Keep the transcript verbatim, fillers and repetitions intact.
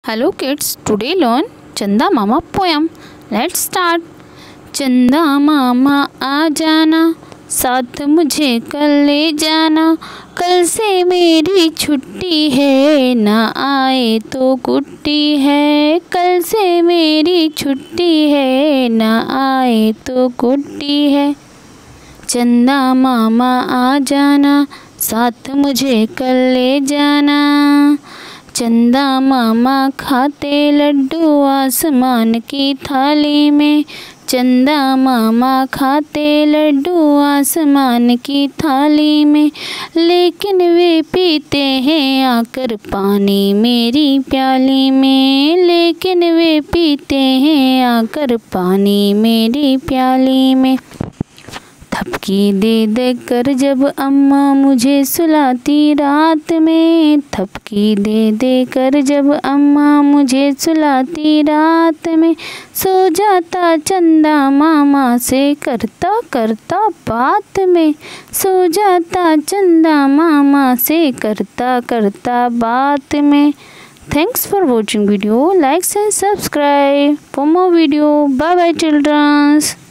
Hello kids, today learn चंदा मामा poem. Let's start. चंदा मामा आ जाना, साथ मुझे कल ले जाना, कल से मेरी छुट्टी है, ना आए तो कुट्टी है। कल से मेरी छुट्टी है, ना आए तो कुट्टी है। चंदा मामा आ जाना, साथ मुझे कल ले जाना। चंदा मामा खाते लड्डू आसमान की थाली में, चंदा मामा खाते लड्डू आसमान की थाली में, लेकिन वे पीते हैं आकर पानी मेरी प्याली में, लेकिन वे पीते हैं आकर पानी मेरी प्याली में। थपकी दे दे कर जब अम्मा मुझे सुलाती रात में, थपकी दे दे कर जब अम्मा मुझे सुलाती रात में, सो जाता चंदा मामा से करता करता बात में, सो जाता चंदा मामा से करता करता बात में। Thanks for watching video. Likes and subscribe for more video. Bye bye children.